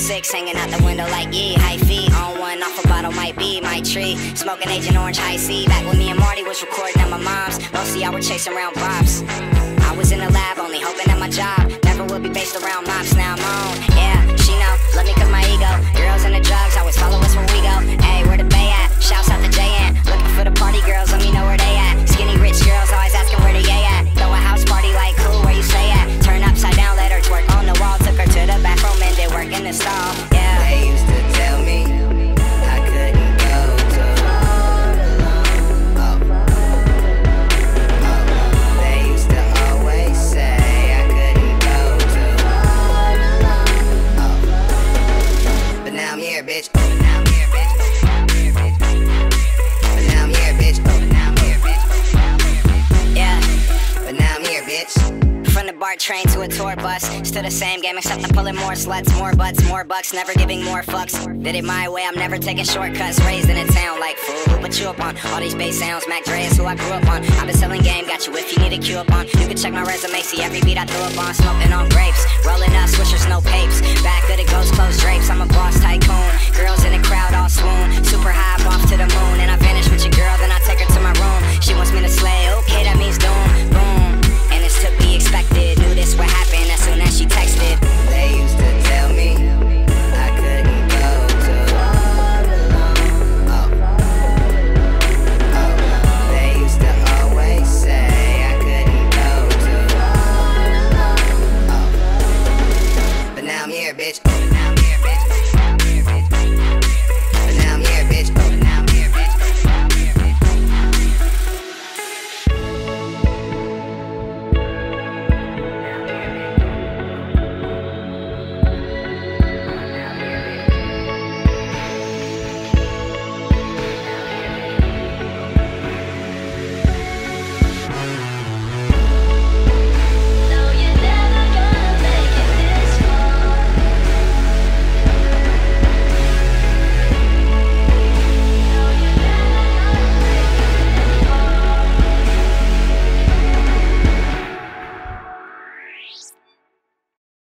6 hanging out the window like high feet on one off a bottle might be my tree. Smoking Agent Orange High C. Back when me and Marty was recording at my mom's. Mostly y'all were chasing around props. I was in the lab only hoping that my job never would be based around mops. Now I'm on. Yeah, she know. Love me cause my ego. Girls and the drugs always follow us where we go. Hey, where the bay at? Shouts out to J.N. Looking for the party girls, let me know where they at. Skinny rich girls always asking where the yay at. Throw a house party like cool, where you stay at? Turn upside down, let her twerk on the wall. Took her to the bathroom and did work in the stall. Yeah. They used to tell me I couldn't go to They used to always say I couldn't go to But now I'm here, bitch. But now I'm here, bitch. But now I'm here, bitch. But now I'm here, bitch. Yeah. But now I'm here, bitch. From the BART train to a tour bus, still the same game except I'm pulling more sluts, more butts, more bucks, never giving more fucks. Did it my way, I'm never taking shortcuts. Raised in a town like fool, who put you up on? All these bass sounds, Mac Dre's who I grew up on. I've been selling game, got you if you need a cue up on. You can check my resume, see every beat I threw up on. Smoking on grapes, rolling up swishers, no papes. Back of the ghost closed drapes, I'm a boss tycoon. Girls in the